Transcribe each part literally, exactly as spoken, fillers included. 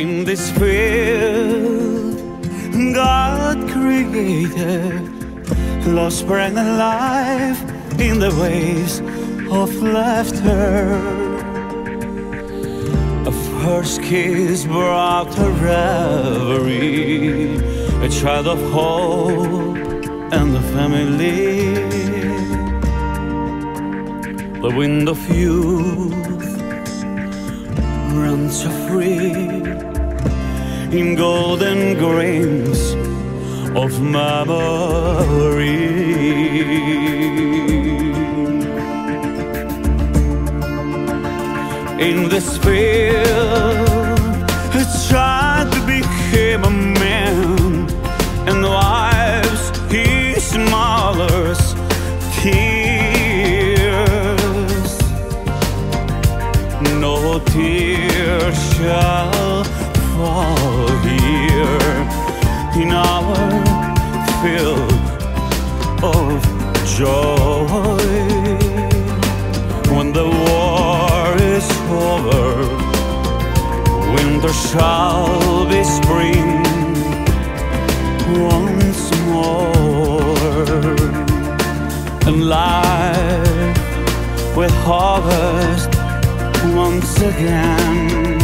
In this field God created, love sprang alive in the waves of laughter. A first kiss brought a reverie, a child of hope and the family. The wind of youth runs so free in golden grains of memory. In this field, a child became a man and wipes his mother's tears. No tear shall fall here in our field of joy. When the war is over, winter shall be spring once more, and life will harvest once again.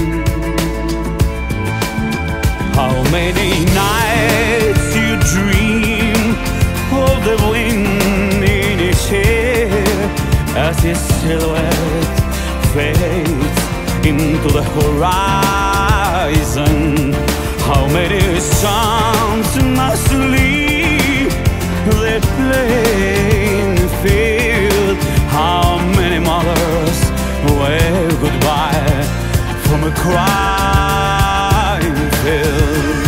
How many nights you dream of the wind in his hair as his silhouette fades into the horizon. How many sons must leave the plain field? How many mothers wave goodbye from a crying field?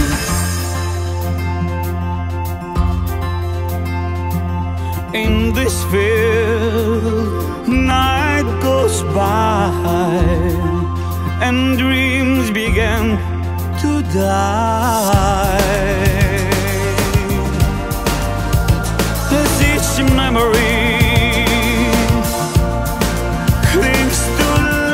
In this field, night goes by and dreams begin to die. As each memory clings to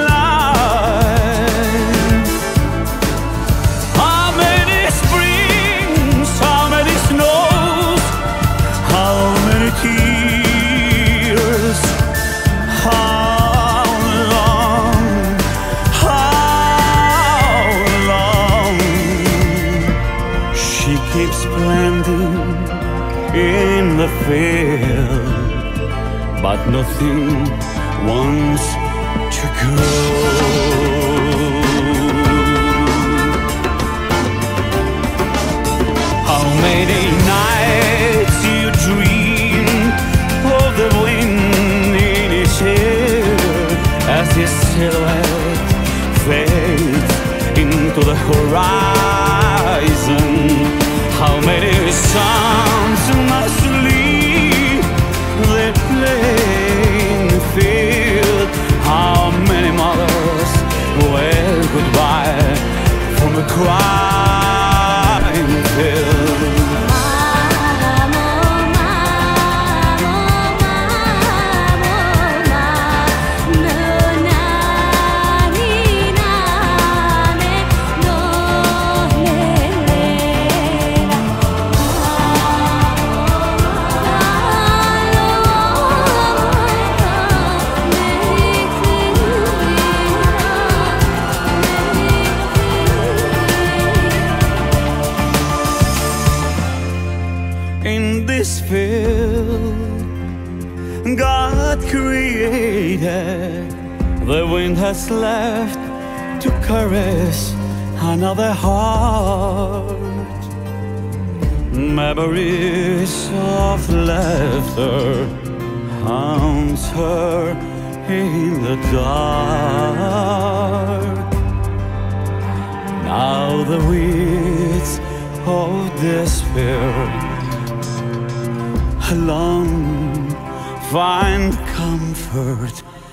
life, how many springs, how many snows, how many tears, how long, how long she keeps planting in the field, but nothing wants to grow. How many nights you dream of the wind in his hair as his silhouette fades into the horizon. How many suns must leave the plain field? How many mothers wave goodbye from a crying field? God created, the wind has left to caress another heart. Memories of laughter haunt her in the dark. Now the weeds of despair alone find comfort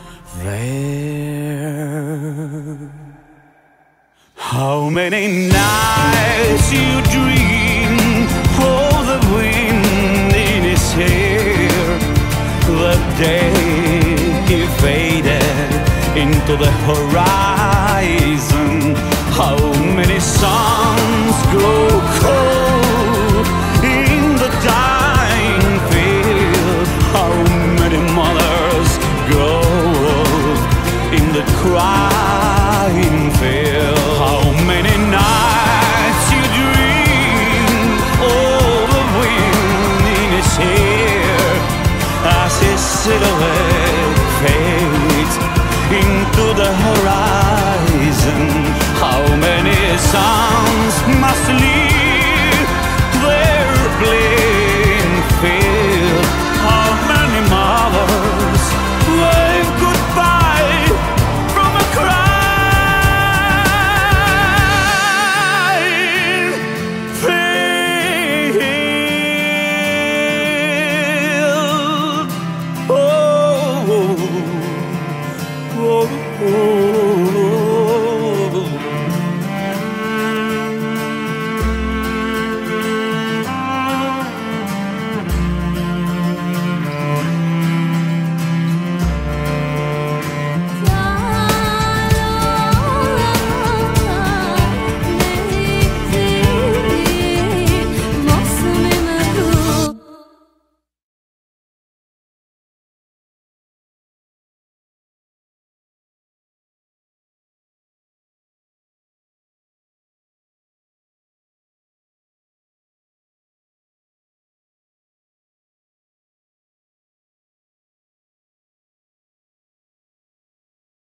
there. How many nights you dream of the wind in his hair, the day he faded into the horizon. How many sun.